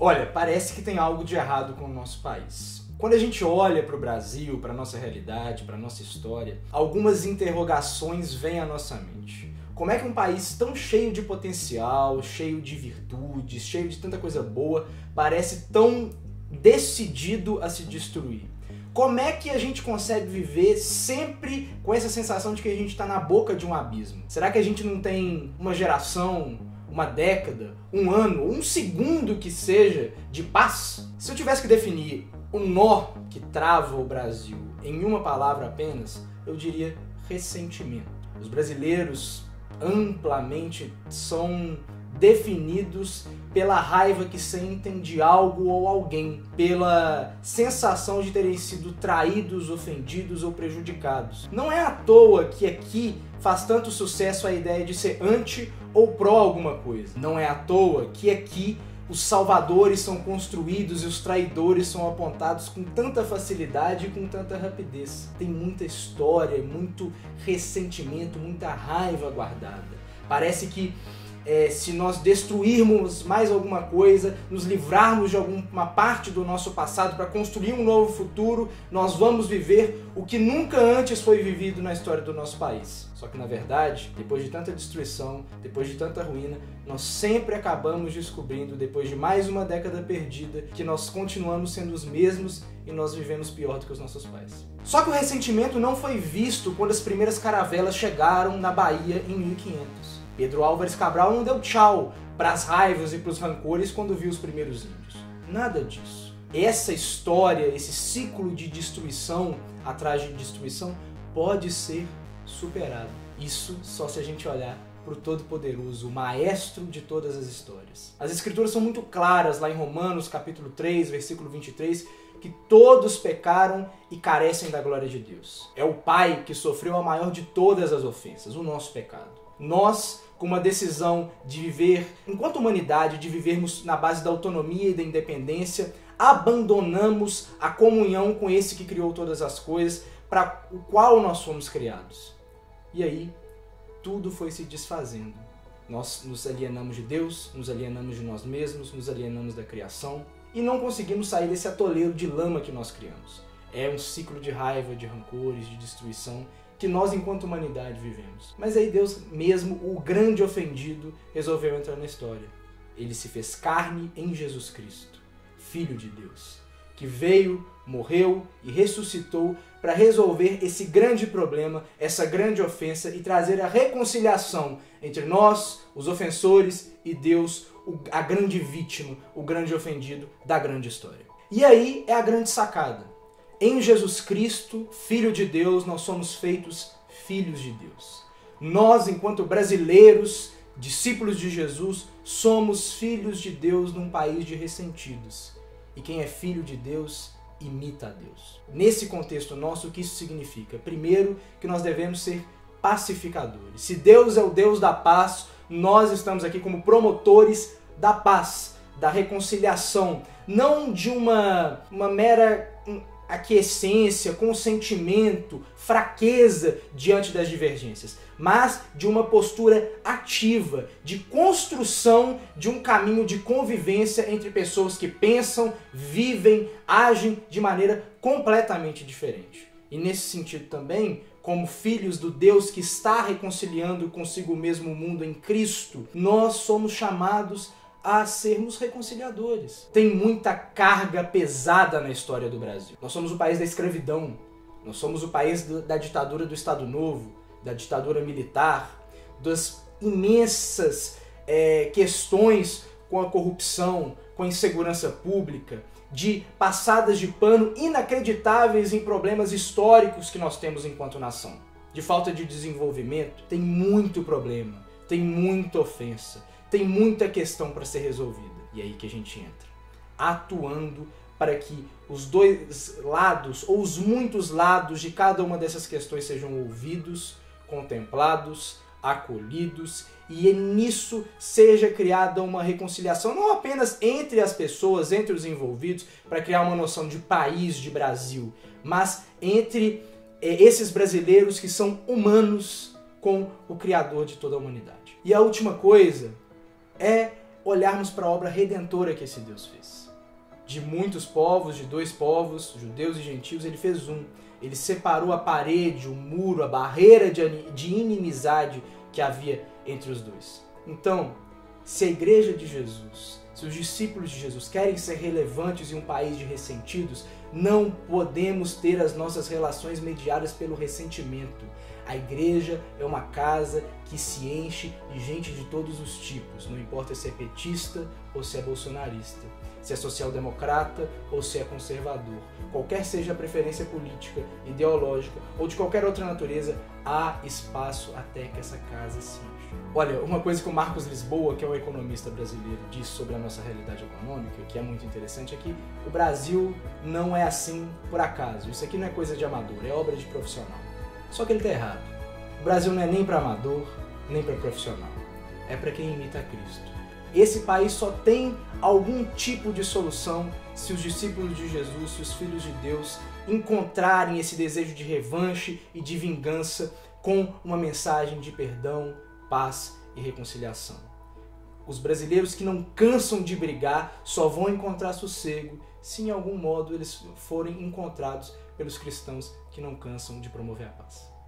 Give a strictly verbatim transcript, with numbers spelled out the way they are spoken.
Olha, parece que tem algo de errado com o nosso país. Quando a gente olha para o Brasil, para a nossa realidade, para a nossa história, algumas interrogações vêm à nossa mente. Como é que um país tão cheio de potencial, cheio de virtudes, cheio de tanta coisa boa, parece tão decidido a se destruir? Como é que a gente consegue viver sempre com essa sensação de que a gente está na boca de um abismo? Será que a gente não tem uma geração, uma década, um ano, um segundo que seja de paz? Se eu tivesse que definir o nó que trava o Brasil em uma palavra apenas, eu diria ressentimento. Os brasileiros amplamente são definidos pela raiva que sentem de algo ou alguém, pela sensação de terem sido traídos, ofendidos ou prejudicados. Não é à toa que aqui faz tanto sucesso a ideia de ser anti ou pró alguma coisa. Não é à toa que aqui os salvadores são construídos e os traidores são apontados com tanta facilidade e com tanta rapidez. Tem muita história, muito ressentimento, muita raiva guardada. Parece que É, se nós destruirmos mais alguma coisa, nos livrarmos de alguma parte do nosso passado para construir um novo futuro, nós vamos viver o que nunca antes foi vivido na história do nosso país. Só que, na verdade, depois de tanta destruição, depois de tanta ruína, nós sempre acabamos descobrindo, depois de mais uma década perdida, que nós continuamos sendo os mesmos e nós vivemos pior do que os nossos pais. Só que o ressentimento não foi visto quando as primeiras caravelas chegaram na Bahia em mil e quinhentos. Pedro Álvares Cabral não deu tchau para as raivas e para os rancores quando viu os primeiros índios. Nada disso. Essa história, esse ciclo de destruição atrás de destruição pode ser superado. Isso só se a gente olhar para o Todo-Poderoso, o maestro de todas as histórias. As escrituras são muito claras lá em Romanos capítulo três, versículo vinte e três, que todos pecaram e carecem da glória de Deus. É o Pai que sofreu a maior de todas as ofensas, o nosso pecado. Nós, com uma decisão de viver, enquanto humanidade, de vivermos na base da autonomia e da independência, abandonamos a comunhão com esse que criou todas as coisas, para o qual nós fomos criados. E aí, tudo foi se desfazendo. Nós nos alienamos de Deus, nos alienamos de nós mesmos, nos alienamos da criação e não conseguimos sair desse atoleiro de lama que nós criamos. É um ciclo de raiva, de rancores, de destruição que nós, enquanto humanidade, vivemos. Mas aí Deus mesmo, o grande ofendido, resolveu entrar na história. Ele se fez carne em Jesus Cristo, Filho de Deus, que veio, morreu e ressuscitou para resolver esse grande problema, essa grande ofensa e trazer a reconciliação entre nós, os ofensores, e Deus, a grande vítima, o grande ofendido da grande história. E aí é a grande sacada. Em Jesus Cristo, Filho de Deus, nós somos feitos filhos de Deus. Nós, enquanto brasileiros, discípulos de Jesus, somos filhos de Deus num país de ressentidos. E quem é filho de Deus, imita a Deus. Nesse contexto nosso, o que isso significa? Primeiro, que nós devemos ser pacificadores. Se Deus é o Deus da paz, nós estamos aqui como promotores da paz, da reconciliação, não de uma, uma mera aquiescência, consentimento, fraqueza diante das divergências, mas de uma postura ativa, de construção de um caminho de convivência entre pessoas que pensam, vivem, agem de maneira completamente diferente. E nesse sentido também, como filhos do Deus que está reconciliando consigo mesmo o mundo em Cristo, nós somos chamados a sermos reconciliadores. Tem muita carga pesada na história do Brasil. Nós somos o país da escravidão, nós somos o país da ditadura do Estado Novo, da ditadura militar, das imensas é, questões com a corrupção, com a insegurança pública, de passadas de pano inacreditáveis em problemas históricos que nós temos enquanto nação. De falta de desenvolvimento, tem muito problema, tem muita ofensa, tem muita questão para ser resolvida. E é aí que a gente entra, atuando para que os dois lados, ou os muitos lados de cada uma dessas questões sejam ouvidos, contemplados, acolhidos, e nisso seja criada uma reconciliação, não apenas entre as pessoas, entre os envolvidos, para criar uma noção de país, de Brasil, mas entre é, esses brasileiros que são humanos com o Criador de toda a humanidade. E a última coisa é olharmos para a obra redentora que esse Deus fez. De muitos povos, de dois povos, judeus e gentios, ele fez um. Ele separou a parede, o muro, a barreira de inimizade que havia entre os dois. Então, se a igreja de Jesus, se os discípulos de Jesus querem ser relevantes em um país de ressentidos, não podemos ter as nossas relações mediadas pelo ressentimento. A igreja é uma casa que se enche de gente de todos os tipos, não importa se é petista ou se é bolsonarista, se é social-democrata ou se é conservador. Qualquer seja a preferência política, ideológica ou de qualquer outra natureza, há espaço até que essa casa se enche. Olha, uma coisa que o Marcos Lisboa, que é um economista brasileiro, diz sobre a nossa realidade econômica, que é muito interessante, é que o Brasil não é assim por acaso. Isso aqui não é coisa de amador, é obra de profissional. Só que ele está errado. O Brasil não é nem para amador, nem para profissional. É para quem imita a Cristo. Esse país só tem algum tipo de solução se os discípulos de Jesus, se os filhos de Deus encontrarem esse desejo de revanche e de vingança com uma mensagem de perdão, paz e reconciliação. Os brasileiros que não cansam de brigar só vão encontrar sossego se em algum modo eles forem encontrados pelos cristãos que não cansam de promover a paz.